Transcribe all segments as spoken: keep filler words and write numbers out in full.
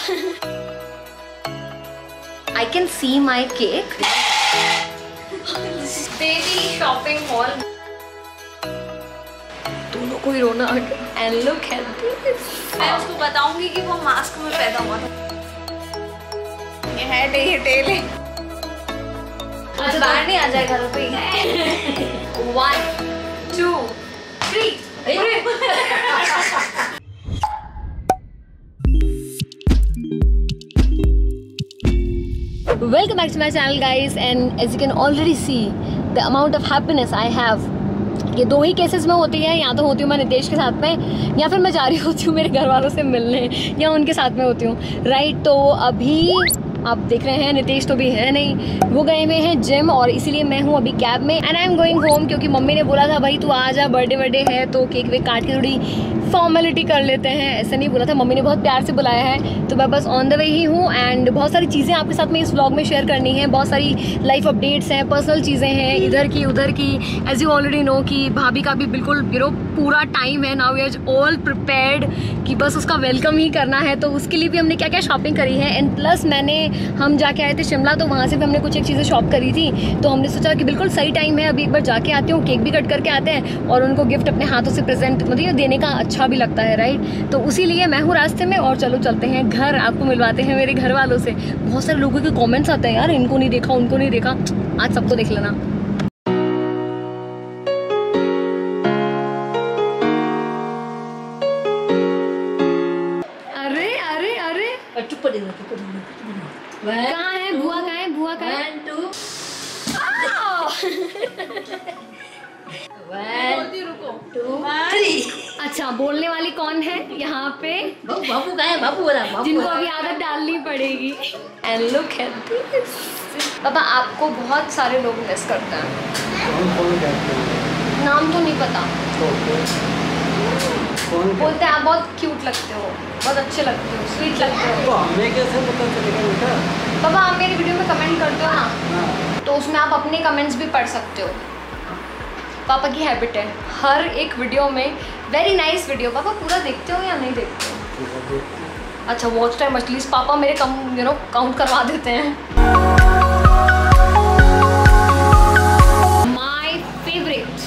I can see my cake. Baby shopping mall. दोनों को ही रोना आ गया. And look at this. मैं उसको बताऊंगी कि वो मास्क में पैदा हुआ था. ये है डे ये टेल है. आज बाहर नहीं आ जाए घर पे. One, two, three. Welcome back to my channel guys, and as you can already see the amount of happiness I have. ये दो ही केसेस में होती है, या तो होती हूँ मैं नितेश के साथ में, या फिर मैं जा रही होती हूँ मेरे घर वालों से मिलने, या उनके साथ में होती हूँ, राइट। तो अभी आप देख रहे हैं नितेश तो भी है नहीं, वो गए हुए हैं जिम, और इसीलिए मैं हूँ अभी कैब में and I am going home, क्योंकि मम्मी ने बोला था भाई तू आ जा, बर्थडे बर्थडे है तो केक वेक काट के थोड़ी फॉर्मेलिटी कर लेते हैं। ऐसा नहीं बोला था, मम्मी ने बहुत प्यार से बुलाया है, तो मैं बस ऑन द वे ही हूँ। एंड बहुत सारी चीज़ें आपके साथ में इस व्लॉग में शेयर करनी है, बहुत सारी लाइफ अपडेट्स हैं, पर्सनल चीज़ें हैं, इधर की उधर की। एज यू ऑलरेडी नो कि भाभी का भी बिल्कुल यू नो पूरा टाइम है, now we are all prepared कि बस उसका वेलकम ही करना है। तो उसके लिए भी हमने क्या क्या शॉपिंग करी है, एंड प्लस मैंने हम जाके आए थे शिमला, तो वहाँ से भी हमने कुछ एक चीज़ें शॉप करी थी, तो हमने सोचा कि बिल्कुल सही टाइम है, अभी एक बार जाके आते हो, केक भी कट करके आते हैं और उनको गिफ्ट अपने हाथों से प्रेजेंट मतलब देने का अच्छा भी लगता है, राइट। तो उसी लिए मैं हूँ रास्ते में, और चलो चलते हैं घर, आपको मिलवाते हैं मेरे घर वालों से। बहुत सारे लोगों के कमेंट्स आते हैं यार, इनको नहीं देखा उनको नहीं देखा, आज सबको देख लेना। अरे अरे अरे कहाँ है बुआ, कहाँ है बुआ, कहाँ है? One, two. रुको. Two, three. अच्छा, बोलने वाली कौन है यहाँ पे? बाबू बाबू कहाँ है? बाबू बोला बाबू. जिनको अभी आदत डालनी पड़ेगी। And look at this. पापा आपको बहुत सारे लोग मिस करते हैं। नाम तो नहीं पता। बोलते हैं आप बहुत क्यूट लगते हो, बहुत अच्छे लगते हो, स्वीट लगते हो। तो हमें कैसे पता चलेगा बेटा? पापा आप मेरी वीडियो में कमेंट करते हो ना, तो उसमें आप अपने कमेंट्स भी पढ़ सकते हो। पापा की हैबिट है हर एक वीडियो में वेरी नाइस वीडियो। पापा पूरा देखते हो या नहीं देखते हो? अच्छा, वॉच टाइम एटलीस्ट पापा मेरे कम यू नो काउंट करवा देते हैं। My favourite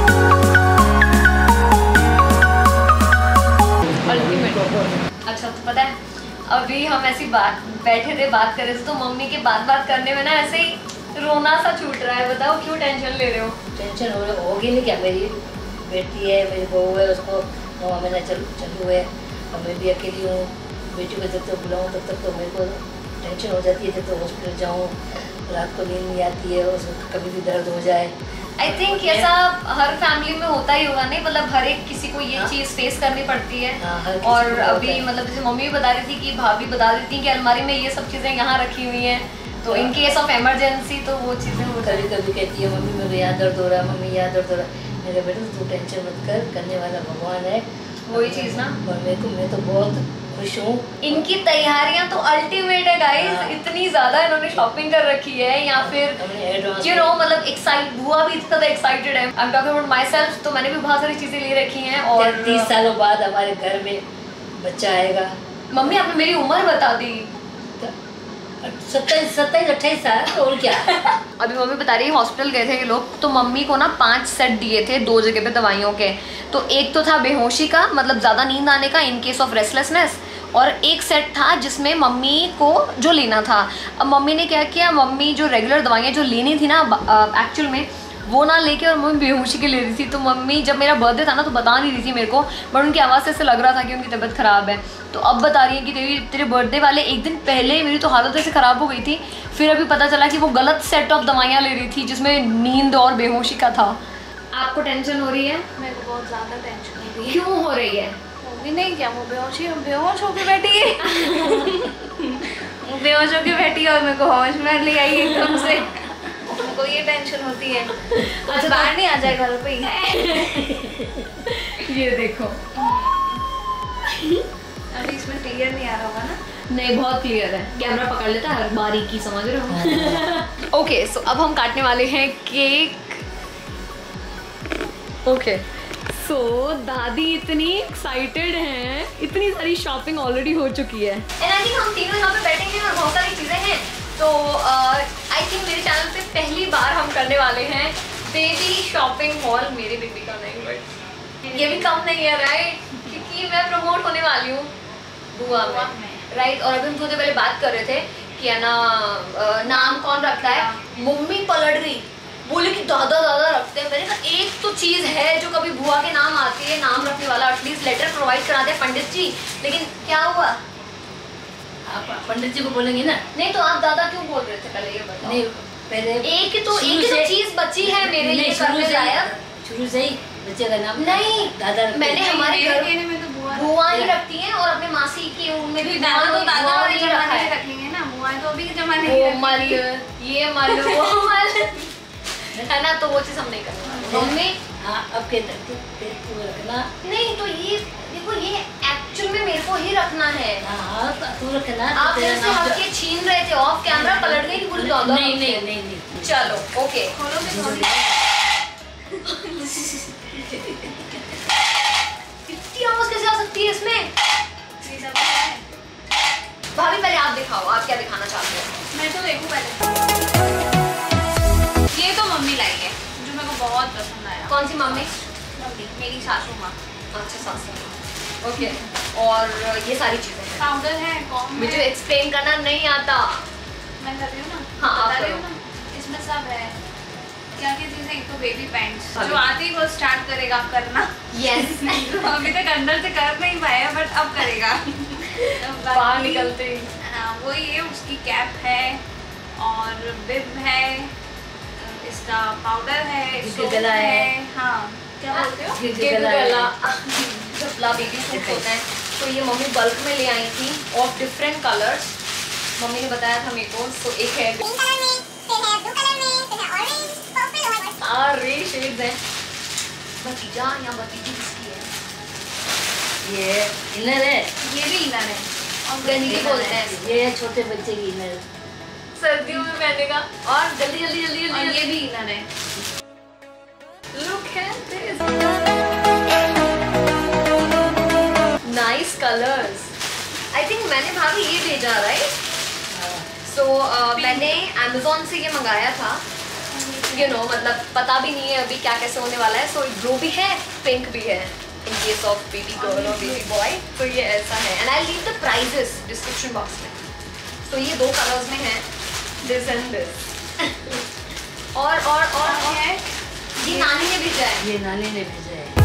ultimate. अच्छा, तो पता है अभी हम ऐसी बात बैठे थे, बात कर रहे थे, तो मम्मी के बात बात करने में ना ऐसे ही रोना सा छूट रहा है। बताओ क्यों टेंशन ले रहे हो? टेंशन हो रहा होगी नहीं क्या? मेरी बेटी है, मेरी बहू है, उसको नौ महीना चल चलू है, और मैं भी अकेली हूँ। बेटी को जब तक बुलाऊँ तब तक तो मेरे को टेंशन हो जाती है, जब तक हॉस्पिटल जाऊँ, रात को नींद नहीं आती है, उसको कभी भी दर्द हो जाए। आई थिंक ऐसा हर फैमिली में होता ही होगा, नहीं मतलब हर एक किसी को ये चीज़ फेस करनी पड़ती है। हाँ, और अभी मतलब जैसे मम्मी भी बता रही थी कि भाभी बता रही थी कि अलमारी में ये सब चीज़ें यहाँ रखी हुई हैं, तो इन केस ऑफ इमरजेंसी तो वो चीज़ें हो कभी कभी कहती है मम्मी मेरे यहाँ दर्द हो रहा है, मम्मी यहाँ दर्द हो रहा है। मेरे बेटे तू टेंशन मत कर, करने वाला भगवान है। वही चीज़ ना, और मेरे को मैं तो बहुत खुश हूँ। इनकी तैयारियां तो अल्टीमेट है गाइस। हाँ। इतनी ज्यादा इन्होंने शॉपिंग कर रखी है, या फिर यू नो मतलब एक्साइट बुआ भी इतना एक्साइटेड है। I am talking about myself, तो मैंने भी बहुत सारी चीजें ले रखी हैं। और तीस सालों बाद हमारे घर में बच्चा आएगा। मम्मी आपने मेरी उम्र बता दी, सत्ताईस सत्ताईस अट्ठाईस साल, और क्या। अभी मम्मी बता रही है हॉस्पिटल गए थे ये लोग, तो मम्मी को ना पांच सेट दिए थे दो जगह पे दवाइयों के। तो एक तो था बेहोशी का, मतलब ज़्यादा नींद आने का इन केस ऑफ रेस्टलेसनेस, और एक सेट था जिसमें मम्मी को जो लेना था। अब मम्मी ने क्या किया, मम्मी जो रेगुलर दवाइयाँ जो लेनी थी ना एक्चुअल में वो ना लेके, और मम्मी बेहोशी के ले रही थी। तो मम्मी जब मेरा बर्थडे था ना तो बता नहीं रही थी मेरे को, बट उनकी आवाज़ से ऐसे लग रहा था कि उनकी तबीयत ख़राब है। तो अब बता रही है कि तेरी तेरे बर्थडे वाले एक दिन पहले मेरी तो हालत ऐसे ख़राब हो गई थी, फिर अभी पता चला कि वो गलत सेट ऑफ दवाइयाँ ले रही थी जिसमें नींद और बेहोशी का था। आपको टेंशन हो रही है? मेरे को बहुत ज़्यादा टेंशन हो रही है। क्यों हो रही है? भी नहीं क्या, वो बेहोश बेहोश होके बैठी है। बेहोश होके बैठी है और मेरे को होश में ले आई एकदम से। मेरे को ये टेंशन होती है। अच्छा, बाहर नहीं आ जाए घर पे ही। ये देखो अभी इसमें क्लियर नहीं आ रहा होगा ना? नहीं, बहुत क्लियर है, कैमरा पकड़ लेता है, हर बारीकी समझ रहे हो। ओके, सो अब हम काटने वाले हैं केक। ओके, सो so, दादी इतनी एक्साइटेड हैं, इतनी सारी शॉपिंग ऑलरेडी हो चुकी है। एंड आई थिंक हम तीनों यहाँ पे बैठेंगे और बहुत सारी चीज़ें हैं। तो आई uh, थिंक मेरे चैनल पे पहली बार हम करने वाले हैं बेबी शॉपिंग हॉल। मेरे बेबी का नहीं, right? ये भी कम नहीं है, राइट? क्योंकि मैं प्रमोट होने वाली हूँ बुआ में, राइट? और अभी हम थोड़ी पहले बात कर रहे थे कि है ना नाम कौन रखता है। मम्मी पलट गई, बोले कि दादा दादा रखते हैं। मैंने कहा एक तो चीज़ है जो कभी बुआ के नाम आती है, नाम रखने वाला एटलीस्ट लेटर प्रोवाइड कराते हैं पंडित जी। लेकिन क्या हुआ? आप पंडित जी को बोलेंगे ना? नहीं तो आप दादा क्यों बोल रहे थे पहले ये बताओ। नहीं पहले एक तो एक तो चीज़ बची है मेरे लिए करने लायक। शुरू से ही बच्चे का नाम नहीं दादा। मैंने हमारे घर में तो बुआ ही रखती हैं और अपने मासी की उनमें भी दादा तो दादा वाले जमाने से रखेंगे ना। बुआ तो अभी के जमाने की वो मल ये मल वो मल है ना, तो वो चीज़ हम नहीं करने वाले। मम्मी हाँ अब के तू रखना नहीं तो ये देखो ये एक्चुअल में मेरे को ही रखना है। हाँ तू रखना। आप मेरे से हल्के छीन रहे थे, ऑफ कैमरा पलट गई पूरी दादा। नहीं नहीं नहीं नहीं चलो ओके इतनी आवाज कैसे आ सकती है इसमें? भाभी पहले आप दिखाओ, आप क्या दिखाना चाहते हो? मैं तो देखूं पहले। ये तो मम्मी लाई है जो मेरे को बहुत पसंद आया। कौन सी मम्मी? मम्मी मेरी सासू माँ। अच्छा सासू माँ, ओके। और ये सारी चीजें हैं। पाउडर है, कॉम मुझे है। एक्सप्लेन करना नहीं आता। मैं कर रही हूँ ना। हाँ आप बता रही करो। हूँ ना। इसमें सब है। क्या क्या चीजें? एक तो बेबी पैंट्स हाँ। जो आते ही वो स्टार्ट करेगा करना। यस अभी तक अंदर से कर नहीं पाया बट अब करेगा। बाहर निकलते ही। हाँ वो ये उसकी कैप है और बिब है, इसका पाउडर है, इसके सोप गला है। हाँ क्या बोलते हो? इसके गला है। गला बेबी सूट होता है। तो ये मम्मी बल्क में ले आई थी ऑफ डिफरेंट कलर्स। मम्मी ने बताया था मेरे को। तो एक है सारे शेड्स हैं। भतीजा या भतीजी किसकी है? ये इनर है, ये भी इनर है और गंजी बोलते हैं। ये है छोटे बच्चे की इनर, सर्दियों में पहनने का। और जल्दी जल्दी जल्दी और जल्दी ये भी इनर है। Look at this. Nice colors. I think मैंने भाभी ये भेजा, right? So uh, मैंने Amazon से ये मंगाया था। You know मतलब पता भी नहीं है अभी क्या कैसे होने वाला है। So ब्लू भी है, पिंक भी है। In case of baby girl और baby boy, तो ये ऐसा है। And I'll leave the prices description box में। तो ये दो कलर्स में है, this and this. और और और और है ये नानी ने भेजा है। ये नानी ने भेजा है।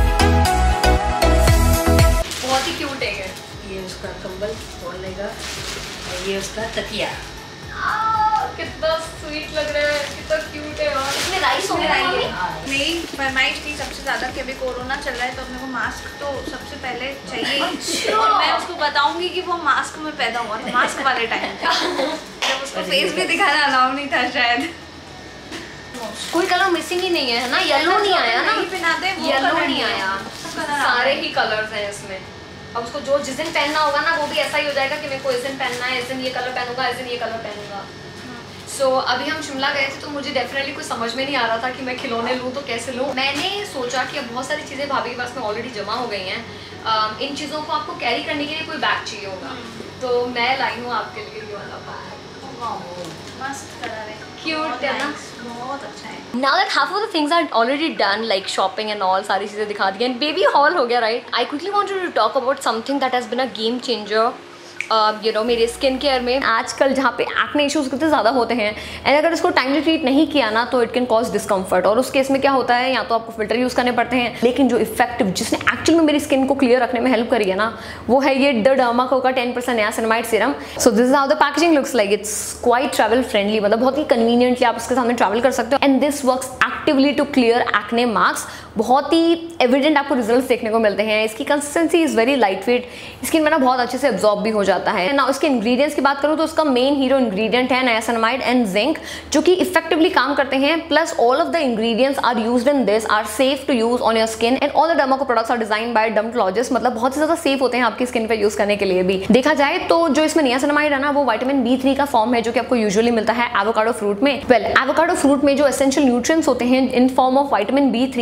बहुत ही क्यूट है ये। ये उसका कंबल खोलने का और ये उसका तकिया। कितना स्वीट लग रहा है, कितना क्यूट है। और इसमें राइस होने मेरा वाली ये है। मेरी फरमाइश थी सबसे ज़्यादा कि अभी कोरोना चल रहा है तो अपने को मास्क तो सबसे पहले चाहिए। अच्छा। और मैं उसको बताऊंगी कि वो मास्क में पैदा हुआ था, मास्क वाले टाइम जब उसको फेस भी दिखाना अलाउ नहीं था शायद। कोई कलर मिसिंग ही नहीं है, है ना? येलो नहीं आया ना? नहीं पहनाते वो येलो कलर नहीं आया। सब कलर सारे ही कलर्स हैं इसमें। अब उसको जो जिस दिन पहनना होगा ना वो भी ऐसा ही हो जाएगा कि मेरे को इस दिन पहनना है, इस दिन ये कलर पहनूंगा, इस दिन ये कलर पहनूंगा। सो so, अभी हम शिमला गए थे तो मुझे डेफिनेटली कुछ समझ में नहीं आ रहा था कि मैं खिलौने लूँ तो कैसे लूँ। मैंने सोचा कि अब बहुत सारी चीज़ें भाभी के पास में ऑलरेडी जमा हो गई हैं। uh, इन चीज़ों को आपको कैरी करने के लिए कोई बैग चाहिए होगा, तो मैं लाई हूँ आपके लिए ये वाला बैग। मस्त कलर है, क्यूट है ना? बहुत अच्छा है। Now that half of the things are already done, like shopping and all, सारी चीज़ें दिखा दी and baby haul हो गया, right? I quickly wanted to talk about something that has been a game changer. You know मेरे skin care में आजकल जहाँ पे एक्ने इश्यूज कितने ज़्यादा होते हैं एंड अगर इसको टाइमली ट्रीट नहीं किया ना तो इट कैन कॉज डिस्कम्फर्ट। और उस केस में क्या होता है, या तो आपको फिल्टर यूज़ करने पड़ते हैं, लेकिन जो इफेक्टिव जिसने एक्चुअल में मेरी स्किन को क्लियर रखने में हेल्प करी है ना वो है ये द डर्माको का ten percent niacinamide serum. So this is how the packaging looks like. It's quite travel friendly, मतलब बहुत ही कन्वीनियंटली आप इसके सामने ट्रैवल कर सकते हो and this works actively to clear acne marks. बहुत ही एविडेंट आपको रिजल्ट्स देखने को मिलते हैं। इसकी consistency is very light weight, skin में ना बहुत अच्छे से एब्जॉर्ब भी हो जाता है ना। इसके इंग्रेडिएंट्स की बात करूँ तो उसका मेन हीरो इंग्रेडिएंट है नियासिनामाइड एंड जिंक, जो कि इफेक्टिवली काम करते हैं। Plus all of the ingredients are used in this are safe to use on your skin and all the Dermaco products are design by dermatologist, मतलब बहुत ही ज्यादा safe होते हैं आपकी स्किन पे यूज करने के लिए भी। देखा जाए तो जो इसमें नियासिनामाइड है ना वो विटामिन बी थ्री का फॉर्म है जो कि आपको यूजुअली मिलता है एवोकाडो फ्रूट में। वेल एवोकाडो फ्रूट में जो एसेंशियल न्यूट्रिएंट्स होते हैं in form of vitamin B three, now ये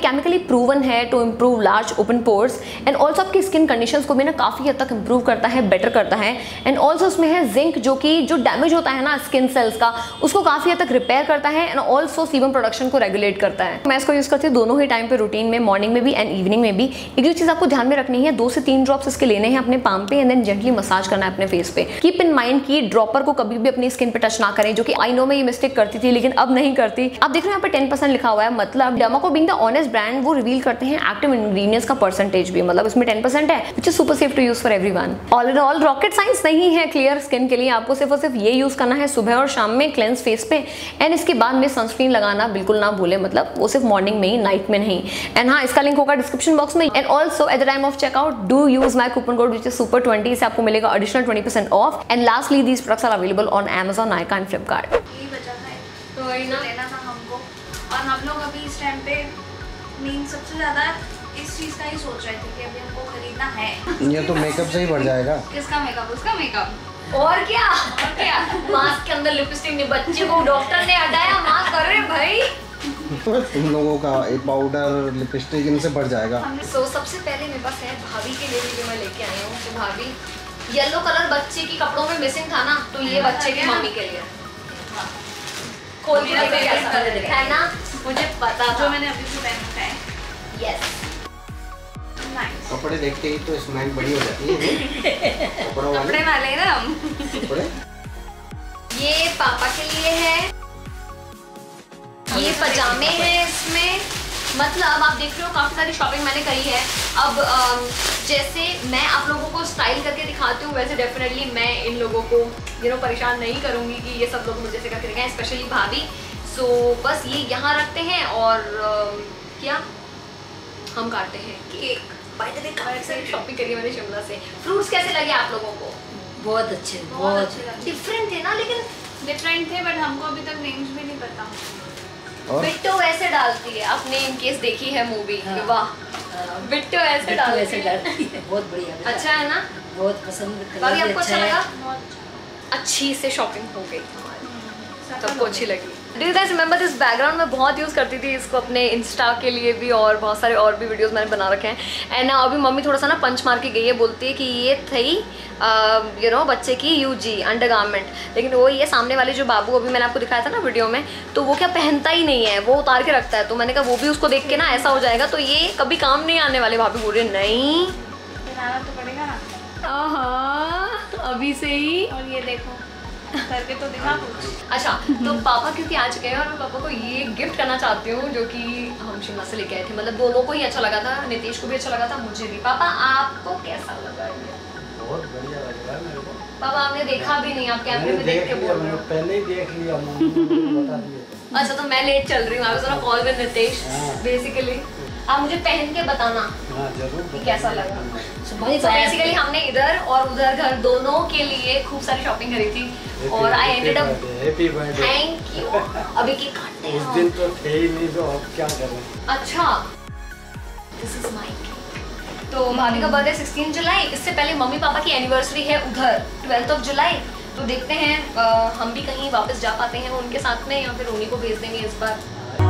केमिकली प्रूवन है to improve large open pores and also आपकी स्किन कंडीशंस को भी ना काफ़ी हद तक इम्प्रूव करता है, बेटर करता है। एंड ऑल्सो उसमें है जिंक, जो कि जो डैमेज होता है ना स्किन सेल्स का, उसको काफ़ी हद तक रिपेयर करता है एंड ऑल्सो सीबम प्रोडक्शन को रेगुलेट करता है। मैं इसको यूज़ करती हूँ दोनों ही टाइम पे, रूटीन में, मॉर्निंग में भी एंड इवनिंग में भी। एक जो चीज़ आपको ध्यान में रखनी है, दो से तीन ड्रॉप्स इसके लेने हैं अपने पाम पे एंड देन जेंटली मसाज करना है अपने फेस पे। कीप इन माइंड कि ड्रॉपर को कभी भी अपनी स्किन पे टच ना करें, जो कि आई नो मैं ये मिस्टेक करती थी लेकिन अब नहीं करती। आप देख रहे हैं यहाँ पे टेन परसेंट लिखा हुआ है, मतलब Dermaco being the honest brand वो रिवील करते हैं एक्टिव इंग्रेडिएंट्स का परसेंटेज भी, मतलब इसमें टेन परसेंट है which is super safe to use for everyone. All in all rocket science नहीं है क्लियर स्किन के लिए, आपको सिर्फ और सिर्फ ये यूज करना है सुबह और शाम में क्लेंस फेस पे एंड इसके बाद में सनस्क्रीन लगाना बिल्कुल ना भूले, मतलब वो सिर्फ मॉर्निंग में ही, नाइट में नहीं। एंड हाँ, इसका लिंक होगा डिस्क्रिप्शन बॉक्स में। And also at the time of checkout do use my coupon code which is super twenty, इससे आपको मिलेगा additional twenty percent off. And lastly these products are available on Amazon, Nykaa and Flipkart. यही वजह है तो वही ना लेना था हमको, और हम लोग अभी इस टाइम पे मीन सबसे ज़्यादा इस चीज़ का ही सोच रहे थे कि अभी हमको खरीदना है। ये तो मेकअप से ही बढ़ जाएगा। किसका मेकअप? उसका मेकअप। और क्या और क्या मास्क के अंदर लिपस्टिक नहीं, बच्चे को डॉक्टर ने हटाया मास्क, कर रहे भाई तुम लोगों का ये पाउडर लिपस्टिक इनसे बढ़ जाएगा। सो so, सबसे पहले मेरे पास है भाभी के लिए भी जो मैं लेके आई हूँ। तो भाभी येलो कलर बच्चे की कपड़ों में मिसिंग था ना, तो ये बच्चे की मम्मी के लिए खोल के देखिए है ना, मुझे पता जो मैंने अभी से पहन रखा है। Yes nice. कपड़े देखते ही तो स्माइल बड़ी हो जाती है। कपड़ों वाले कपड़े वाले हैं ना हम। कपड़े ये पापा के लिए है, ये पजामे हैं इसमें, मतलब आप देख रहे हो काफ़ी सारी शॉपिंग मैंने करी है। अब जैसे मैं आप लोगों को स्टाइल करके दिखाती हूँ वैसे डेफिनेटली मैं इन लोगों को यू नो परेशान नहीं करूँगी कि ये सब लोग मुझे से करके दिखाएं, स्पेशली भाभी। सो बस ये यहाँ रखते हैं और क्या हम काटते हैं केक। बाय द वे काफ़ी सारी शॉपिंग करी है मैंने शिमला से। फ्रूट्स कैसे लगे आप लोगों को? बहुत अच्छे, बहुत अच्छे लगे। डिफरेंट थे ना, लेकिन डिफरेंट थे बट हमको अभी तक नेम्स भी नहीं पता। बिट्टो वैसे डालती है, आपने इन केस देखी है मूवी? वाह, बिट्टो ऐसे डालती है, बहुत बढ़िया, अच्छा है ना, बहुत पसंद। भाभी आपको अच्छा लगा? बहुत अच्छी से शॉपिंग हो गई सबको अच्छी लगी। Do you guys remember this background? मैं बहुत यूज़ करती थी इसको अपने इंस्टा के लिए भी और बहुत सारे और भी वीडियोस मैंने बना रखे हैं। एंड अभी मम्मी थोड़ा सा ना पंच मार के गई है, बोलती है कि ये थी यू नो बच्चे की यूजी अंडरगारमेंट, लेकिन वो ये सामने वाले जो बाबू अभी मैंने आपको दिखाया था ना वीडियो में, तो वो क्या पहनता ही नहीं है, वो उतार के रखता है। तो मैंने कहा वो भी उसको देख के ना ऐसा हो जाएगा तो ये कभी काम नहीं आने वाले। भाभी बोल रही नहीं बनाना तो पड़ेगा ना। आहा, अभी से ही। और ये देखो करके तो दिखा कुछ। अच्छा, तो पापा क्योंकि आ चुके हैं और मैं पापा को ये गिफ्ट करना चाहती हूँ जो कि हम शिमला से लेके आए थे। मतलब दोनों को ही अच्छा लगा था, नीतीश को भी अच्छा लगा था, मुझे भी। पापा आपको कैसा लगा ये? बहुत बढ़िया लग रहा है मेरे को। पापा आपने देखा भी नहीं, आप कैमरे में देख के बोल रहे हो। पहले ही देख लिया, मम्मी ने बता दिया। अच्छा, तो मैं लेट चल रही हूँ, I was on a call with Nitesh basically. आप मुझे पहन के बताना हाँ जरूर कि कैसा लगा। So तो बेसिकली हमने इधर और उधर घर दोनों के लिए खूब सारी शॉपिंग करी थी और I ended up. Happy birthday. Thank you. अभी केक काटते हैं उस हम। दिन तो थे ही नहीं, तो अब क्या करें। अच्छा, दिस इज माय केक। तो भाभी का बर्थडे सिक्सटीन जुलाई, इससे पहले मम्मी पापा की एनिवर्सरी है उधर ट्वेल्थ ऑफ जुलाई। तो देखते हैं आ, हम भी कहीं वापस जा पाते हैं उनके साथ में या फिर उन्हीं को भेज देंगे इस बार।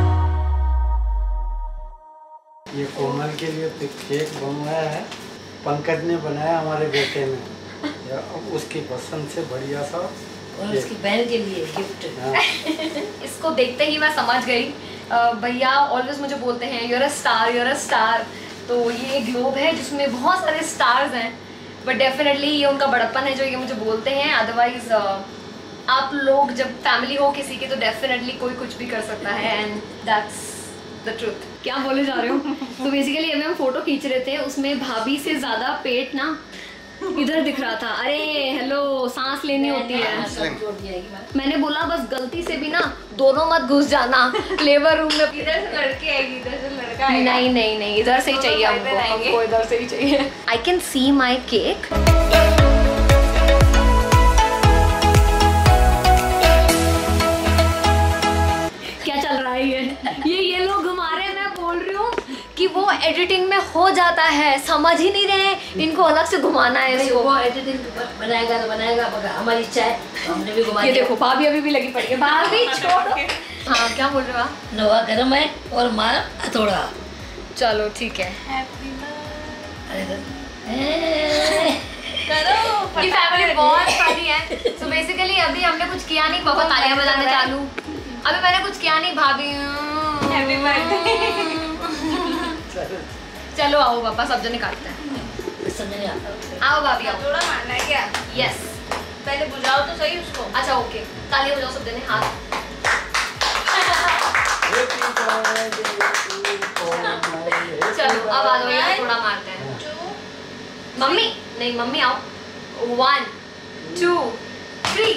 ये कोमल के लिए तो केक बनवाया है, पंकज ने बनाया हमारे बेटे ने, या उसकी पसंद से बढ़िया सा। और उसकी बहन के लिए गिफ्ट। हाँ। इसको देखते ही मैं समझ गई। अ, भैया ऑलवेज मुझे बोलते हैं you're a star, you're a star. तो ये ग्लोब है जिसमें बहुत सारे स्टार्स हैं, बट डेफिनेटली ये उनका बड़प्पन है जो ये मुझे बोलते हैं। अदरवाइज आप लोग जब फैमिली हो किसी की तो डेफिनेटली कोई कुछ भी कर सकता है एंड दैट्स द ट्रुथ। क्या बोले जा रहे हो? तो बेसिकली अभी हम फोटो खींच रहे थे, उसमें भाभी से ज़्यादा पेट ना इधर दिख रहा था। अरे हेलो, सांस लेनी होती है। मैंने बोला बस गलती से भी ना दोनों मत घुस जाना लेबर रूम में। इधर से लड़के आएगी, इधर से लड़का आएगा। नहीं नहीं नहीं, इधर से ही चाहिए हमको, हमको इधर से ही चाहिए। I can see my cake. क्या चल रहा है ये ये ये लोग घुमा रहे हैं। मैं बोल रही हूँ कि वो एडिटिंग में हो जाता है, समझ ही नहीं रहे, इनको अलग से घुमाना है इसको। वो एडिटिंग बनाएगा तो बनाएगा, मगर हमारी इच्छा है तो हमने भी घुमा ये दिया। देखो भाभी अभी भी लगी पड़ी है। भाभी छोड़ो। हाँ क्या बोल रहे हो आप? लोहा गर्म है और मार हथौड़ा। चलो ठीक है। हैप्पी करो। ये फैमिली बहुत फनी है। सो बेसिकली अभी हमने कुछ किया नहीं, पापा तालियां बजाने चालू। अभी मैंने कुछ किया नहीं, भाभी हैप्पी बर्थडे। चलो आओ पापा, सब जने काटते हैं। समझ आता आओ भाभी आओ। थोड़ा मारना है क्या? यस। पहले बुझाओ तो सही उसको। अच्छा ओके, तालियां बजाओ सब जने, हाथ। चलो अब आ जाओ, ये थोड़ा मारते हैं। मम्मी नहीं, मम्मी आओ। One two three.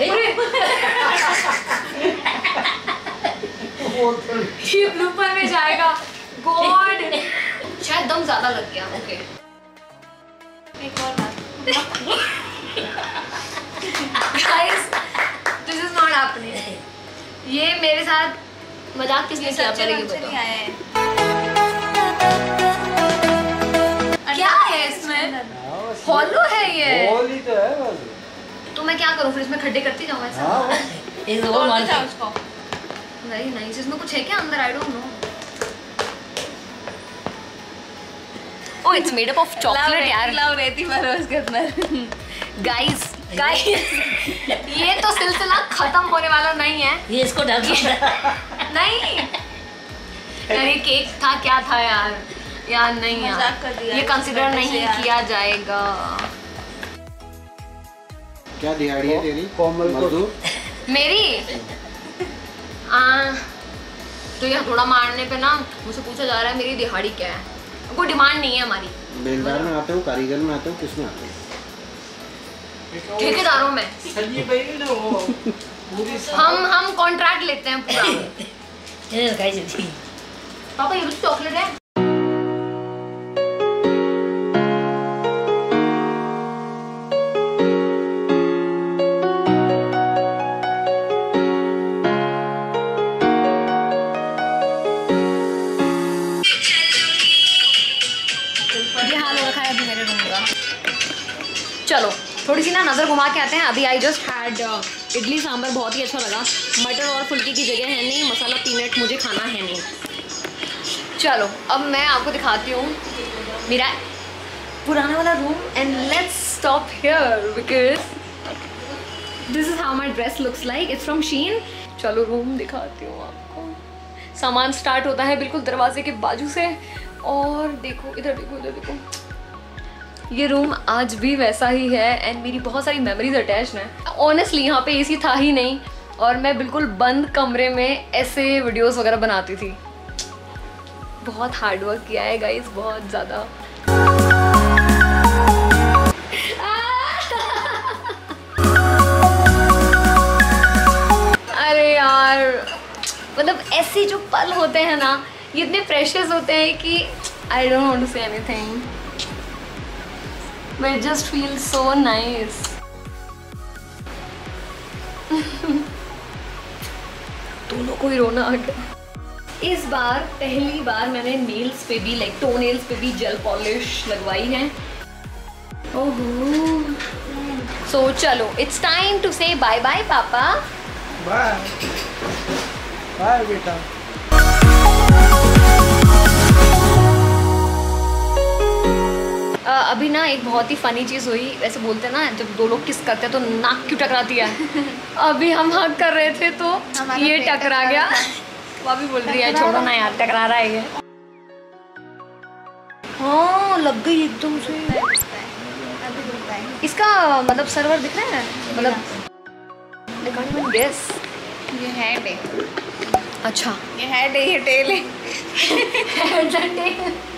ये ब्लूपर में जाएगा। गॉड, शायद दम ज्यादा लग गया। ओके एक और बात। Guys this is not happening. ये मेरे साथ मजाक किसने किया पहले ये बताओ। नहीं आया है। क्या है इसमें? हॉलो है ये। होली तो है बस। तो मैं क्या करूं फिर, इसमें खड्डे करती जाऊं ऐसा? हाँ वो एक और और मान बचा उसको। Very nice. इसमें कुछ है क्या अंदर? I don't know. Oh it's made up of chocolate यार। लाओ रेती भरो इसके अंदर। गाइस गाइस ये तो सिलसिला खत्म होने वाला नहीं है। ये इसको डाल दो। नहीं यार, ये केक था क्या था यार? यार नहीं मजाक यार, कर दिया ये इस कंसिडर बर्थडे नहीं से यार। किया जाएगा। क्या दिहाड़ी है तेरी कोमल को मजदूर? मेरी आ, तो ये थोड़ा मारने पे ना मुझसे पूछा जा रहा है मेरी दिहाड़ी क्या है। कोई डिमांड नहीं है हमारी। बेलदार में आते हो, कारीगर में आते हो, किस में आते हो? ठेकेदारों में। सजी पहले ना वो पूरी हम हम कॉन्ट्रैक्ट लेते हैं पूरा। ये खाई जल्दी। पापा ये भी चॉकलेट है। ये हाल हो रखा है अभी मेरे रूम का। चलो थोड़ी सी ना नज़र घुमा के आते हैं। अभी I just had idli sambar, बहुत ही अच्छा लगा। मटर और फुल्की की जगह है नहीं, मसाला पीनट मुझे खाना है नहीं। चलो अब मैं आपको दिखाती हूँ मेरा पुराना वाला room and let's stop here because this is how my dress looks like. It's from Shein. चलो रूम दिखाती हूँ आपको। सामान स्टार्ट होता है बिल्कुल दरवाजे के बाजू से। और देखो इधर देखो, इधर देखो। ये रूम आज भी वैसा ही है एंड मेरी बहुत सारी मेमोरीज अटैच्ड हैं। ऑनेस्टली यहाँ पे एसी था ही नहीं और मैं बिल्कुल बंद कमरे में ऐसे वीडियोस वगैरह बनाती थी। बहुत हार्ड वर्क किया है गाइस, बहुत ज़्यादा। अरे यार मतलब ऐसे जो पल होते हैं ना, ये इतने प्रेशियस होते हैं कि I don't want to say anything, but it just feel so nice. दोनों को ही रोना आ गया। इस बार पहली बार मैंने नेल्स पे भी, लाइक टो नेल्स पे भी जेल पॉलिश लगवाई है। ओहो सो चलो it's time to say bye bye पापा। बाय बाय बेटा। Uh, अभी ना एक बहुत ही फनी चीज़ हुई। वैसे बोलते हैं ना जब दो लोग किस करते हैं तो नाक क्यों टकराती है। अभी हम हक कर रहे थे तो ये टकरा गया। भाभी बोल रही है छोड़ो ना यार, टकरा रहा है ये। हाँ लग गई एकदम से। इसका मतलब सर्वर दिख रहा है, मतलब I can't even guess। ये हेड है। अच्छा ये हेड है, ये टेल है। Head and tell.